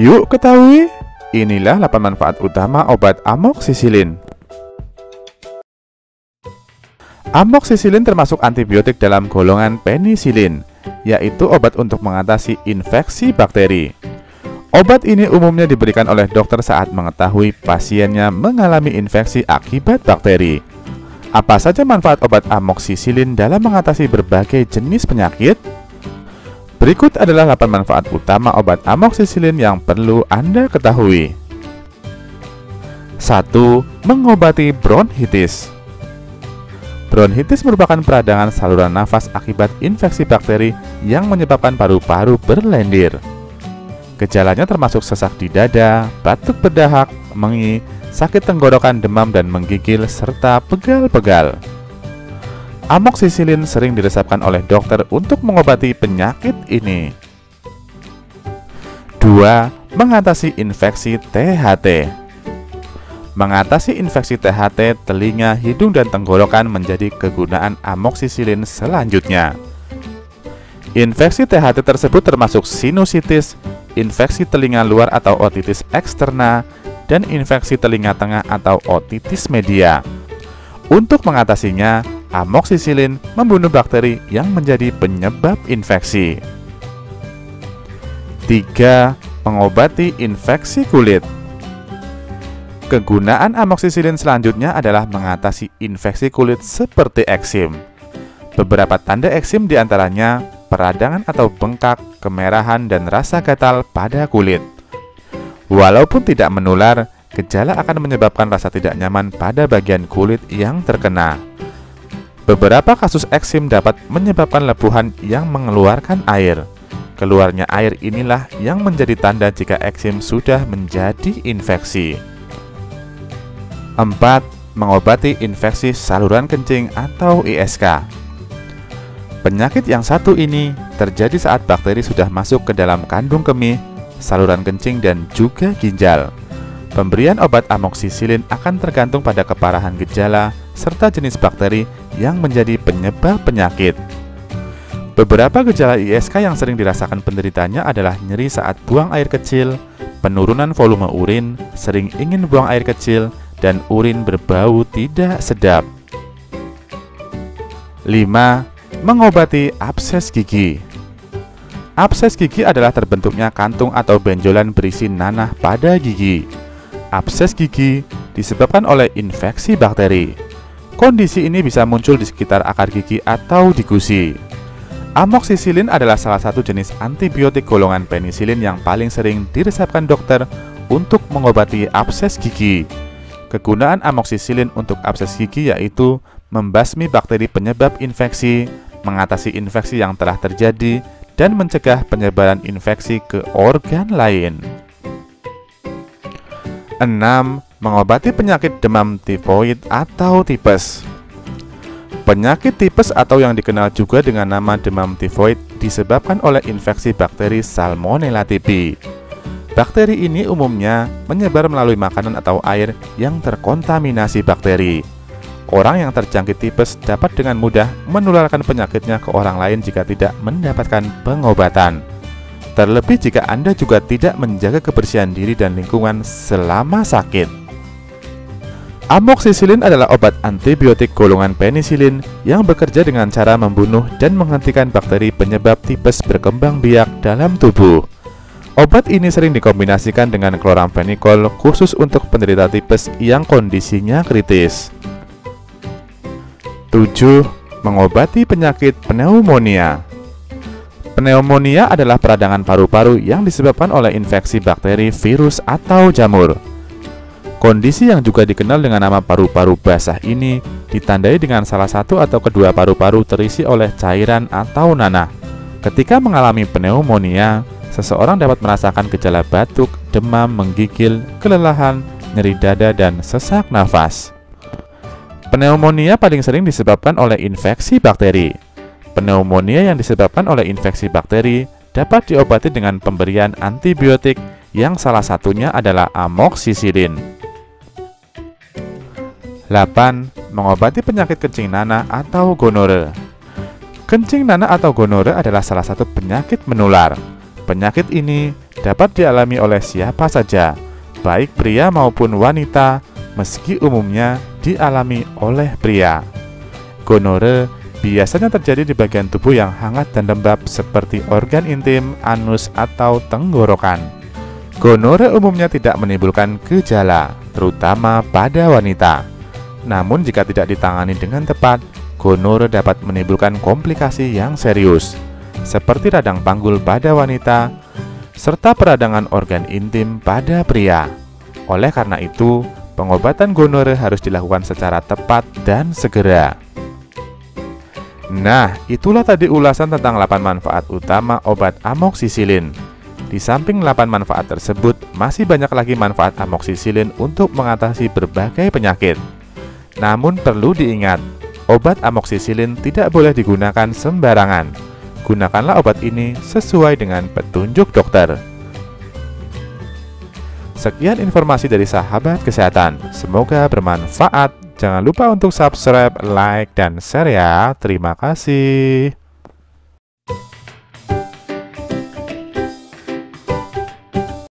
Yuk ketahui, inilah 8 manfaat utama obat amoksisilin. Amoksisilin termasuk antibiotik dalam golongan penisilin, yaitu obat untuk mengatasi infeksi bakteri. Obat ini umumnya diberikan oleh dokter saat mengetahui pasiennya mengalami infeksi akibat bakteri. Apa saja manfaat obat amoksisilin dalam mengatasi berbagai jenis penyakit? Berikut adalah 8 manfaat utama obat amoksisilin yang perlu Anda ketahui. 1. Mengobati bronkitis. Bronkitis merupakan peradangan saluran nafas akibat infeksi bakteri yang menyebabkan paru-paru berlendir. Gejalanya termasuk sesak di dada, batuk berdahak, mengi, sakit tenggorokan, demam dan menggigil, serta pegal-pegal. Amoksisilin sering diresepkan oleh dokter untuk mengobati penyakit ini. 2. Mengatasi infeksi THT. Mengatasi infeksi THT telinga, hidung, dan tenggorokan menjadi kegunaan amoksisilin selanjutnya. Infeksi THT tersebut termasuk sinusitis, infeksi telinga luar atau otitis eksterna, dan infeksi telinga tengah atau otitis media. Untuk mengatasinya, amoksisilin membunuh bakteri yang menjadi penyebab infeksi. 3. Mengobati infeksi kulit. Kegunaan amoksisilin selanjutnya adalah mengatasi infeksi kulit seperti eksim. Beberapa tanda eksim diantaranya peradangan atau bengkak, kemerahan, dan rasa gatal pada kulit. Walaupun tidak menular, gejala akan menyebabkan rasa tidak nyaman pada bagian kulit yang terkena. Beberapa kasus eksim dapat menyebabkan lepuhan yang mengeluarkan air. Keluarnya air inilah yang menjadi tanda jika eksim sudah menjadi infeksi. 4. Mengobati infeksi saluran kencing atau ISK. Penyakit yang satu ini terjadi saat bakteri sudah masuk ke dalam kandung kemih, saluran kencing, dan juga ginjal. Pemberian obat amoksisilin akan tergantung pada keparahan gejala serta jenis bakteri yang menjadi penyebab penyakit. Beberapa gejala ISK yang sering dirasakan penderitanya adalah nyeri saat buang air kecil, penurunan volume urin, sering ingin buang air kecil, dan urin berbau tidak sedap. 5. Mengobati abses gigi. Abses gigi adalah terbentuknya kantung atau benjolan berisi nanah pada gigi. Abses gigi disebabkan oleh infeksi bakteri. Kondisi ini bisa muncul di sekitar akar gigi atau di gusi. Amoksisilin adalah salah satu jenis antibiotik golongan penisilin yang paling sering diresepkan dokter untuk mengobati abses gigi. Kegunaan amoksisilin untuk abses gigi yaitu membasmi bakteri penyebab infeksi, mengatasi infeksi yang telah terjadi, dan mencegah penyebaran infeksi ke organ lain. 6. Mengobati penyakit demam tifoid atau tipes. Penyakit tipes atau yang dikenal juga dengan nama demam tifoid disebabkan oleh infeksi bakteri Salmonella typhi. Bakteri ini umumnya menyebar melalui makanan atau air yang terkontaminasi bakteri. Orang yang terjangkit tipes dapat dengan mudah menularkan penyakitnya ke orang lain jika tidak mendapatkan pengobatan. Terlebih jika Anda juga tidak menjaga kebersihan diri dan lingkungan selama sakit. Amoksisilin adalah obat antibiotik golongan penisilin yang bekerja dengan cara membunuh dan menghentikan bakteri penyebab tipes berkembang biak dalam tubuh. Obat ini sering dikombinasikan dengan kloramfenikol khusus untuk penderita tipes yang kondisinya kritis. 7. Mengobati penyakit pneumonia. Pneumonia adalah peradangan paru-paru yang disebabkan oleh infeksi bakteri, virus, atau jamur. Kondisi yang juga dikenal dengan nama paru-paru basah ini ditandai dengan salah satu atau kedua paru-paru terisi oleh cairan atau nanah. Ketika mengalami pneumonia, seseorang dapat merasakan gejala batuk, demam, menggigil, kelelahan, nyeri dada, dan sesak nafas. Pneumonia paling sering disebabkan oleh infeksi bakteri. Pneumonia yang disebabkan oleh infeksi bakteri dapat diobati dengan pemberian antibiotik yang salah satunya adalah amoksisilin. 8. Mengobati penyakit kencing nanah atau gonore. Kencing nanah atau gonore adalah salah satu penyakit menular. Penyakit ini dapat dialami oleh siapa saja, baik pria maupun wanita, meski umumnya dialami oleh pria. Gonore biasanya terjadi di bagian tubuh yang hangat dan lembab seperti organ intim, anus, atau tenggorokan. Gonore umumnya tidak menimbulkan gejala, terutama pada wanita. Namun jika tidak ditangani dengan tepat, gonore dapat menimbulkan komplikasi yang serius, seperti radang panggul pada wanita, serta peradangan organ intim pada pria. Oleh karena itu, pengobatan gonore harus dilakukan secara tepat dan segera. Nah, itulah tadi ulasan tentang 8 manfaat utama obat amoksisilin. Di samping 8 manfaat tersebut, masih banyak lagi manfaat amoksisilin untuk mengatasi berbagai penyakit. Namun perlu diingat, obat amoksisilin tidak boleh digunakan sembarangan. Gunakanlah obat ini sesuai dengan petunjuk dokter. Sekian informasi dari sahabat kesehatan. Semoga bermanfaat. Jangan lupa untuk subscribe, like, dan share ya. Terima kasih.